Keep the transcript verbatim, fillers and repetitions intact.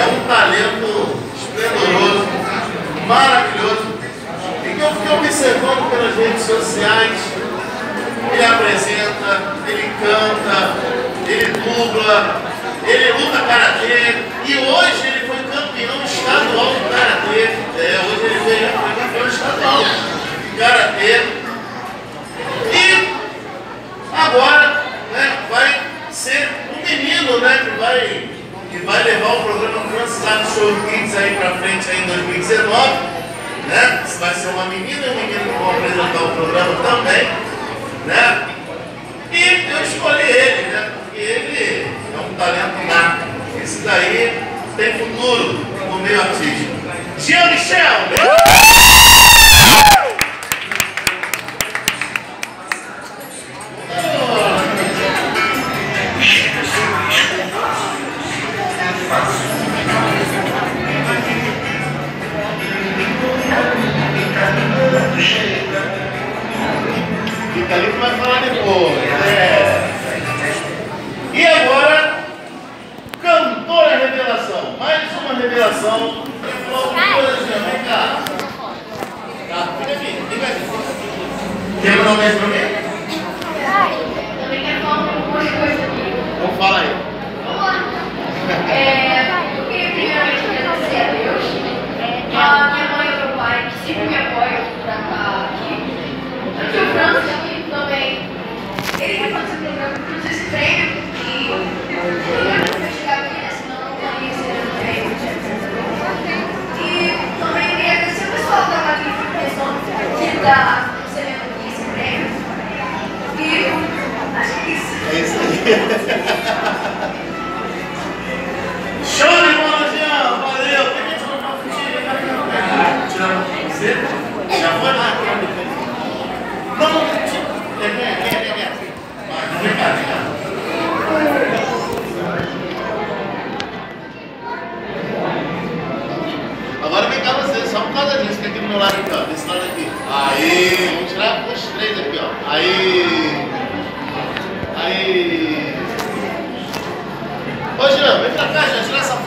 é um talento esplendoroso, maravilhoso, e que eu fiquei observando pelas redes sociais. Ele apresenta, ele canta, ele dubla, ele luta karatê, e hoje ele foi campeão estadual de karatê. É, hoje ele veio, foi campeão estadual de karatê. E agora, né, vai ser um menino, né, que vai, que vai levar o programa Francisco Show Kids aí pra frente aí em dois mil e dezenove, né? Vai ser uma menina e um menino que vão apresentar o programa também, né? E eu escolhi ele, né? Porque ele é um talento nato. Esse daí tem futuro no meio artístico. Jean Michel! Né? Fica ali que vai falar depois. É. E agora, cantora revelação. Mais uma revelação. Vem cá. Tá, fica aqui. Fica aqui. Quer mandar um beijo pra mim? Também quero falar algumas coisas aqui. Então fala aí. É, eu queria primeiramente agradecer a Deus, a minha mãe e meu pai, que sempre me apoiam pra estar aqui. Aqui o Francis aqui também. Ele quer fazer o programa, produzir esse prêmio, e eu não quero chegar aqui, né, senão eu não ganhei esse prêmio. E também queria agradecer o pessoal da Magnífica Questão que está recebendo aqui esse prêmio. E acho que é isso. É isso aí. Show de bola, Jean! Valeu! Tem que tirar uma fotinha. Tirar uma fotinha com você? Já foi lá? Não, não, não. Vem, vem, vem, vem. Vem cá, vem cá. Agora vem cá você, só por causa disso, que aqui do meu lado aqui, ó. Desse lado aqui. Aí, vamos tirar os três aqui, ó. Aí. Aí. Ô, Jean, vem pra cá, Jean, tira essa